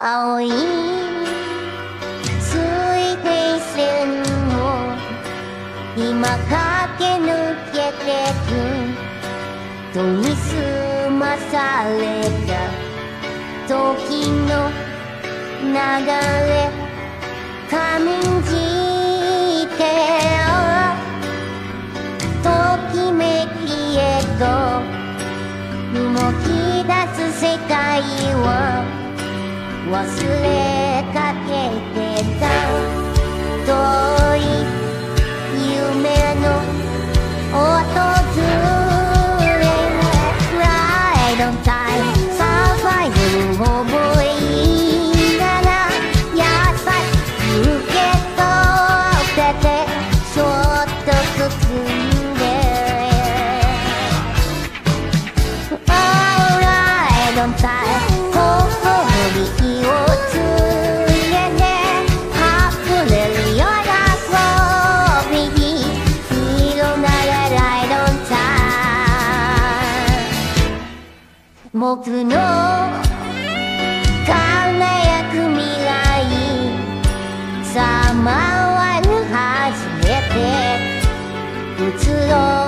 青い水平線を今駆け抜けてく研ぎ澄まされた時の流れ感じてときめきへと動き出す世界を忘れかけてた遠い夢の訪れ Ride on time サバイブを覚えながら優しく受け取っててそっと包んで Ride on time僕の輝く未来さまわる初めて移ろう